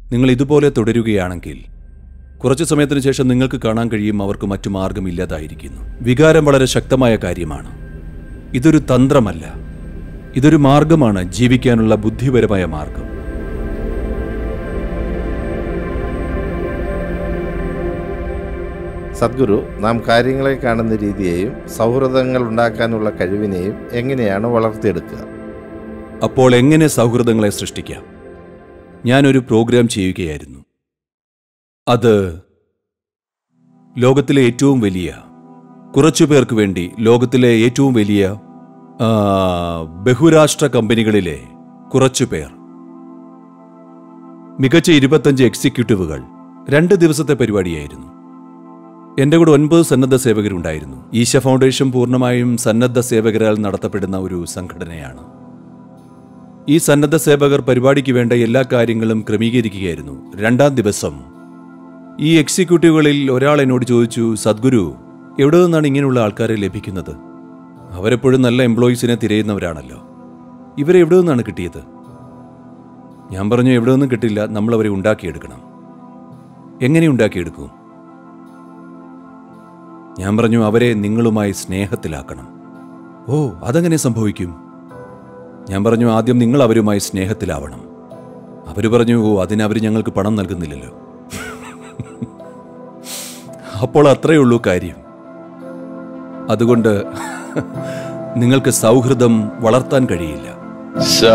നിങ്ങൾ ഇതുപോലെ തുടരുകയാണെങ്കിൽ കുറച്ചു സമയത്തിന് ശേഷം നിങ്ങൾക്ക് കാണാൻ കഴിയും അവർക്ക് മറ്റു മാർഗമില്ലാതായിരിക്കുന്നു. വികാരം വളരെ ശക്തമായ കാര്യമാണ്. ഇതൊരു തന്ത്രമല്ല, ഇതൊരു മാർഗമാണ്, ജീവിക്കാനുള്ള ബുദ്ധിപരമായ മാർഗം. സദ്ഗുരു, നാം കാര്യങ്ങളെ കാണുന്ന രീതിയെയും സൗഹൃദങ്ങൾ ഉണ്ടാക്കാനുള്ള കഴിവിനെയും എങ്ങനെയാണ് വളർത്തിയെടുക്കുക? അപ്പോൾ എങ്ങനെ സൗഹൃദങ്ങളെ സൃഷ്ടിക്കാം? ഞാനൊരു പ്രോഗ്രാം ചെയ്യുകയായിരുന്നു. അത് ലോകത്തിലെ ഏറ്റവും വലിയ, കുറച്ചു പേർക്ക് വേണ്ടി ലോകത്തിലെ ഏറ്റവും വലിയ ബഹുരാഷ്ട്ര കമ്പനികളിലെ കുറച്ചു പേർ, മികച്ച 25 എക്സിക്യൂട്ടീവുകൾ, 2 ദിവസത്തെ പരിപാടിയായിരുന്നു. എൻ്റെ കൂടെ 9 സന്നദ്ധ സേവകരുണ്ടായിരുന്നു. ഈശ ഫൗണ്ടേഷൻ പൂർണ്ണമായും സന്നദ്ധ സേവകരാൽ നടത്തപ്പെടുന്ന ഒരു സംഘടനയാണ്. ഈ സന്നദ്ധ സേവകർ പരിപാടിക്ക് വേണ്ട എല്ലാ കാര്യങ്ങളും ക്രമീകരിക്കുകയായിരുന്നു. 2-ാം ദിവസം ഈ എക്സിക്യൂട്ടീവുകളിൽ ഒരാൾ എന്നോട് ചോദിച്ചു, സദ്ഗുരു, എവിടെ നിന്നാണ് ഇങ്ങനെയുള്ള ആൾക്കാരെ ലഭിക്കുന്നത്? അവരെപ്പോഴും നല്ല എംപ്ലോയീസിനെ തിരയുന്നവരാണല്ലോ, ഇവരെ എവിടെ നിന്നാണ് കിട്ടിയത്? ഞാൻ പറഞ്ഞു, എവിടെ നിന്നും കിട്ടില്ല, നമ്മളവരെ ഉണ്ടാക്കിയെടുക്കണം. എങ്ങനെ ഉണ്ടാക്കിയെടുക്കും? ഞാൻ പറഞ്ഞു, അവരെ നിങ്ങളുമായി സ്നേഹത്തിലാക്കണം. ഓ, അതെങ്ങനെ സംഭവിക്കും? ഞാൻ പറഞ്ഞു, ആദ്യം നിങ്ങൾ അവരുമായി സ്നേഹത്തിലാവണം. അവർ പറഞ്ഞു, ഓ, അതിനവർ ഞങ്ങൾക്ക് പണം നൽകുന്നില്ലല്ലോ. അപ്പോൾ അത്രയേ ഉള്ളൂ കാര്യം. അതുകൊണ്ട് നിങ്ങൾക്ക് സൗഹൃദം വളർത്താൻ കഴിയില്ല. So,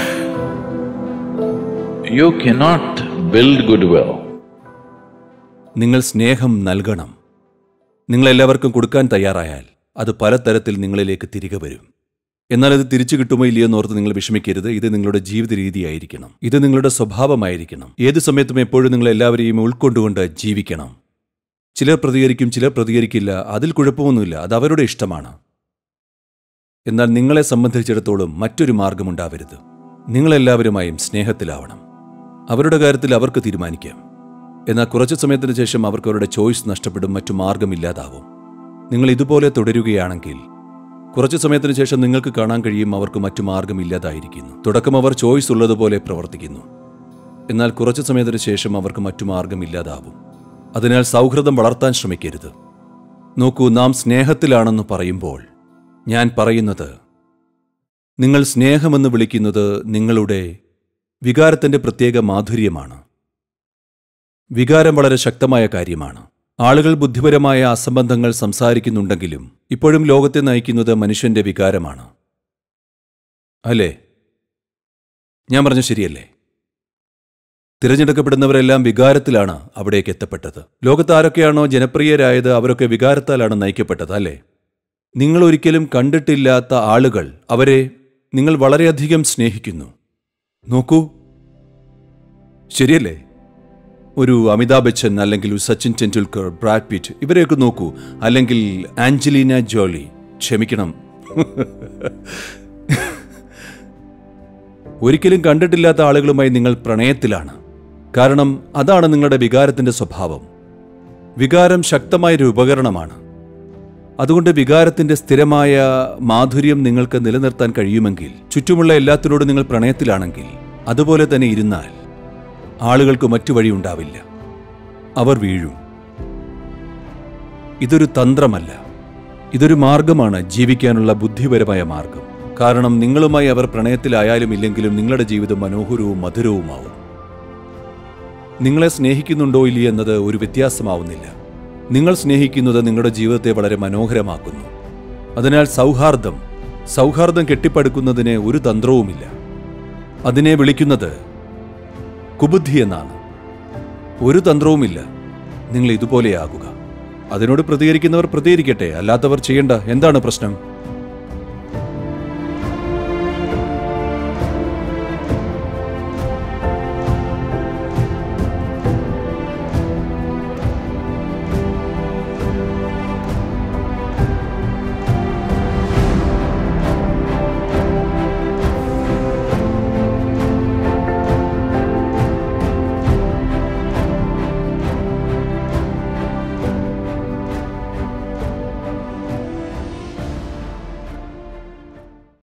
you cannot build goodwill. നിങ്ങൾ സ്നേഹം നൽകണം. നിങ്ങളെല്ലാവർക്കും കൊടുക്കാൻ തയ്യാറായാൽ അത് പലതരത്തിൽ നിങ്ങളിലേക്ക് തിരികെ വരും. എന്നാൽ അത് തിരിച്ചു കിട്ടുമോ ഇല്ലയോ എന്നോർത്ത് നിങ്ങൾ വിഷമിക്കരുത്. ഇത് നിങ്ങളുടെ ജീവിത രീതിയായിരിക്കണം, ഇത് നിങ്ങളുടെ സ്വഭാവമായിരിക്കണം. ഏത് സമയത്തും എപ്പോഴും നിങ്ങൾ എല്ലാവരെയും ഉൾക്കൊണ്ടുകൊണ്ട് ജീവിക്കണം. ചിലർ പ്രതികരിക്കും, ചിലർ പ്രതികരിക്കില്ല, അതിൽ കുഴപ്പമൊന്നുമില്ല, അത് അവരുടെ ഇഷ്ടമാണ്. എന്നാൽ നിങ്ങളെ സംബന്ധിച്ചിടത്തോളം മറ്റൊരു മാർഗമുണ്ടാവരുത്. നിങ്ങളെല്ലാവരുമായും സ്നേഹത്തിലാവണം. അവരുടെ കാര്യത്തിൽ അവർക്ക് തീരുമാനിക്കാം. എന്നാൽ കുറച്ചു സമയത്തിന് ശേഷം അവർക്ക് അവരുടെ ചോയ്സ് നഷ്ടപ്പെടും, മറ്റു മാർഗമില്ലാതാവും. നിങ്ങൾ ഇതുപോലെ തുടരുകയാണെങ്കിൽ കുറച്ചു സമയത്തിന് ശേഷം നിങ്ങൾക്ക് കാണാൻ കഴിയും അവർക്ക് മറ്റു മാർഗമില്ലാതായിരിക്കുന്നു. തുടക്കം അവർ ചോയ്സ് ഉള്ളതുപോലെ പ്രവർത്തിക്കുന്നു, എന്നാൽ കുറച്ചു സമയത്തിന് ശേഷം അവർക്ക് മറ്റു മാർഗമില്ലാതാവും. അതിനാൽ സൗഹൃദം വളർത്താൻ ശ്രമിക്കരുത്. നോക്കൂ, നാം സ്നേഹത്തിലാണെന്ന് പറയുമ്പോൾ ഞാൻ പറയുന്നത്, നിങ്ങൾ സ്നേഹമെന്ന് വിളിക്കുന്നത് നിങ്ങളുടെ വികാരത്തിൻ്റെ പ്രത്യേക മാധുര്യമാണ്. വികാരം വളരെ ശക്തമായ കാര്യമാണ്. ആളുകൾ ബുദ്ധിപരമായ അസംബന്ധങ്ങൾ സംസാരിക്കുന്നുണ്ടെങ്കിലും ഇപ്പോഴും ലോകത്തെ നയിക്കുന്നത് മനുഷ്യന്റെ വികാരമാണ്. അല്ലേ? ഞാൻ പറഞ്ഞ ശരിയല്ലേ? തിരഞ്ഞെടുക്കപ്പെടുന്നവരെല്ലാം വികാരത്തിലാണ് അവിടേക്ക് എത്തപ്പെട്ടത്. ലോകത്ത് ആരൊക്കെയാണോ ജനപ്രിയരായത് അവരൊക്കെ വികാരത്താലാണ് നയിക്കപ്പെട്ടത്, അല്ലേ? നിങ്ങൾ ഒരിക്കലും കണ്ടിട്ടില്ലാത്ത ആളുകൾ, അവരെ നിങ്ങൾ വളരെയധികം സ്നേഹിക്കുന്നു. നോക്കൂ, ശരിയല്ലേ? ഒരു അമിതാഭ് ബച്ചൻ, അല്ലെങ്കിൽ സച്ചിൻ ടെണ്ടുൽക്കർ, ബ്രാഡ് പിറ്റ്, ഇവരെയൊക്കെ നോക്കൂ. അല്ലെങ്കിൽ ആഞ്ചലീന ജോളി, ക്ഷമിക്കണം, ഒരിക്കലും കണ്ടിട്ടില്ലാത്ത ആളുകളുമായി നിങ്ങൾ പ്രണയത്തിലാണ്. കാരണം അതാണ് നിങ്ങളുടെ വികാരത്തിന്റെ സ്വഭാവം. വികാരം ശക്തമായൊരു ഉപകരണമാണ്. അതുകൊണ്ട് വികാരത്തിന്റെ സ്ഥിരമായ മാധുര്യം നിങ്ങൾക്ക് നിലനിർത്താൻ കഴിയുമെങ്കിൽ, ചുറ്റുമുള്ള എല്ലാത്തിനോടും നിങ്ങൾ പ്രണയത്തിലാണെങ്കിൽ, അതുപോലെ തന്നെ ഇരുന്നാൽ ആളുകൾക്ക് മറ്റു വഴിയുണ്ടാവില്ല, അവർ വീഴും. ഇതൊരു തന്ത്രമല്ല, ഇതൊരു മാർഗമാണ്, ജീവിക്കാനുള്ള ബുദ്ധിപരമായ മാർഗം. കാരണം നിങ്ങളുമായി അവർ പ്രണയത്തിലായാലും ഇല്ലെങ്കിലും നിങ്ങളുടെ ജീവിതം മനോഹരവും മധുരവുമാവും. നിങ്ങളെ സ്നേഹിക്കുന്നുണ്ടോ ഇല്ല എന്നത് ഒരു വ്യത്യാസമാവുന്നില്ല. നിങ്ങൾ സ്നേഹിക്കുന്നത് നിങ്ങളുടെ ജീവിതത്തെ വളരെ മനോഹരമാക്കുന്നു. അതിനാൽ സൗഹാർദ്ദം കെട്ടിപ്പടുക്കുന്നതിന് ഒരു തന്ത്രവുമില്ല. അതിനെ വിളിക്കുന്നത് കുബുദ്ധി എന്നാണ്. ഒരു തന്ത്രവുമില്ല. നിങ്ങൾ ഇതുപോലെയാകുക. അതിനോട് പ്രതികരിക്കുന്നവർ പ്രതികരിക്കട്ടെ, അല്ലാത്തവർ ചെയ്യേണ്ട. എന്താണ് പ്രശ്നം?